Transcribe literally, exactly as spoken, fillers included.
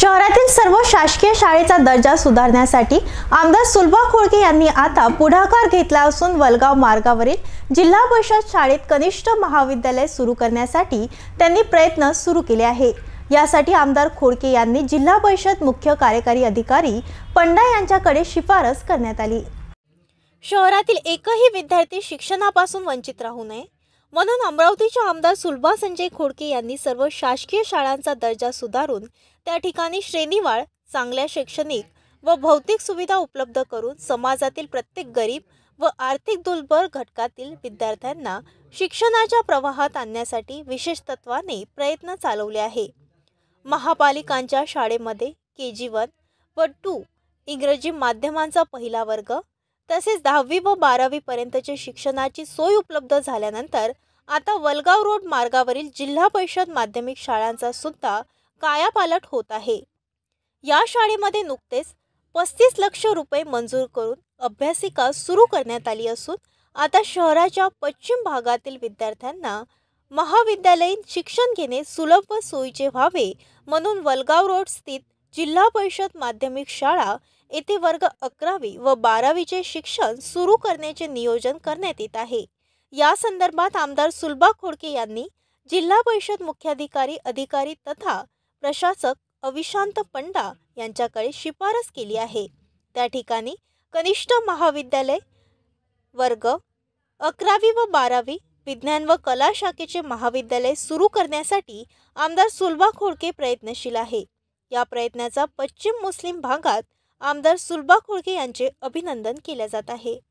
शहरातील सर्व शासकीय शाळेचा दर्जा सुधारण्यासाठी आमदार सुलभा खोडके यांनी आता पुढाकार घेतला असून वलगाव मार्गावरील जिल्हा परिषद शाळेत कनिष्ठ महाविद्यालय सुरू करण्यासाठी त्यांनी प्रयत्न सुरू केले आहे। यासाठी आमदार खोडके यांनी जिल्हा परिषद मुख्य कार्यकारी अधिकारी पंडा यांच्याकडे शिफारस करण्यात आली। शहरातील एकही विद्यार्थी शिक्षणापासून वंचित राहू नये म्हणून अमरावतीच्या आमदार सुलभा संजय खोडके यांनी सर्व शासकीय शाळांचा दर्जा सुधारून त्या ठिकाणी श्रेणीवार चांगल्या शैक्षणिक व भौतिक सुविधा उपलब्ध करून समाजातील प्रत्येक गरीब व आर्थिक दुर्बल घटकातील विद्यार्थ्यांना शिक्षणाच्या प्रवाहात आणण्यासाठी विशेष तत्वाने प्रयत्न चालवले आहे। महापालिकांच्या शाळेमध्ये के जी वन व टू इंग्रजी माध्यमांचा पहिला वर्ग तसेच दहावी व बारावी पर्यंतचे शिक्षणाची सोय उपलब्ध झाल्यानंतर आता वलगाव रोड मार्गावरील जिल्हा परिषद माध्यमिक शाळांचा सुद्धा कायापालट होत आहे। या शाळेमध्ये नुकतेच पस्तीस लाख रुपये मंजूर करून अभ्यासिका सुरू करण्यात आली असून आता शहराच्या पश्चिम भागातील विद्यार्थ्यांना महाविद्यालयीन शिक्षण घेणे सुलभ व सोयीचे व्हावे म्हणून वलगाव रोड स्थित जिल्हा परिषद माध्यमिक शाळा येथे वर्ग अकरावी व बारावीचे शिक्षण सुरू करण्याचे नियोजन करण्यात येत आहे। या संदर्भात आमदार सुलभा खोडके यांनी जिल्हा परिषद मुख्याधिकारी अधिकारी तथा प्रशासक अविशांत पंडा यांच्याकडे शिफारस केली आहे। त्या ठिकाणी कनिष्ठ महाविद्यालय वर्ग अकरावी व बारावी विज्ञान व कला शाखेचे महाविद्यालय सुरू करण्यासाठी आमदार सुलभा खोडके प्रयत्नशील आहे। या प्रयत्नाचा पश्चिम मुस्लिम भागात आमदार सुलभा खोडके यांचे अभिनंदन केले जात आहे।